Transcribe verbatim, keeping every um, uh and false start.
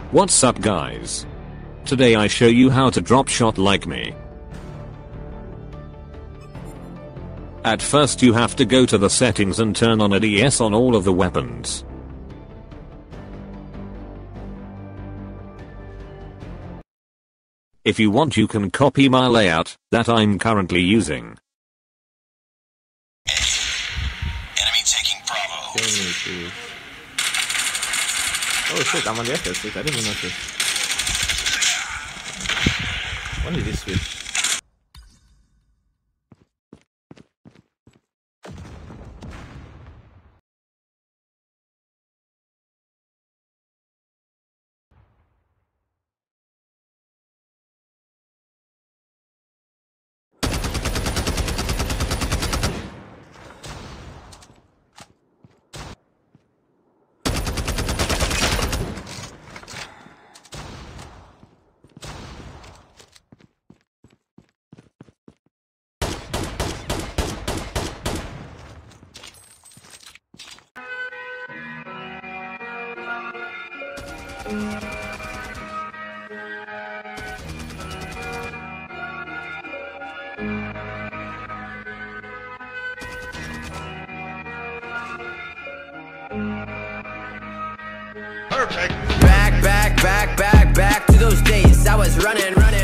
What's up guys? Today I show you how to drop shot like me. At first you have to go to the settings and turn on A D S on all of the weapons. If you want you can copy my layout that I'm currently using. Enemy taking Bravo. Oh shit, I'm on the F S switch. I didn't even notice. When did this switch? Perfect. Back, back, back, back, back to those days I was running, running.